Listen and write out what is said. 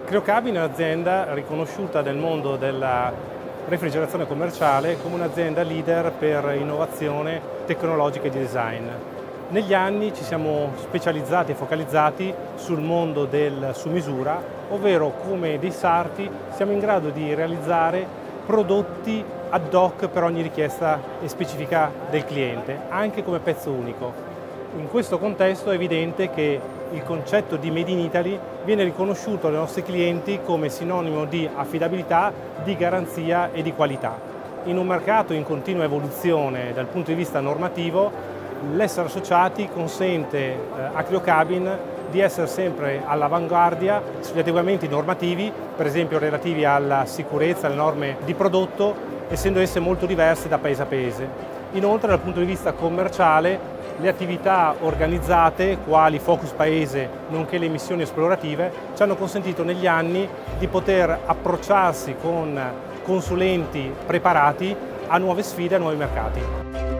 Creocabin è un'azienda riconosciuta nel mondo della refrigerazione commerciale come un'azienda leader per innovazione tecnologica e di design. Negli anni ci siamo specializzati e focalizzati sul mondo del su misura, ovvero come dei sarti siamo in grado di realizzare prodotti ad hoc per ogni richiesta e specifica del cliente, anche come pezzo unico. In questo contesto è evidente che il concetto di Made in Italy viene riconosciuto dai nostri clienti come sinonimo di affidabilità, di garanzia e di qualità. In un mercato in continua evoluzione dal punto di vista normativo, l'essere associati consente a Creocabin di essere sempre all'avanguardia sugli adeguamenti normativi, per esempio relativi alla sicurezza, alle norme di prodotto, essendo esse molto diverse da paese a paese. Inoltre, dal punto di vista commerciale, le attività organizzate, quali Focus Paese, nonché le missioni esplorative, ci hanno consentito negli anni di poter approcciarsi con consulenti preparati a nuove sfide, a nuovi mercati.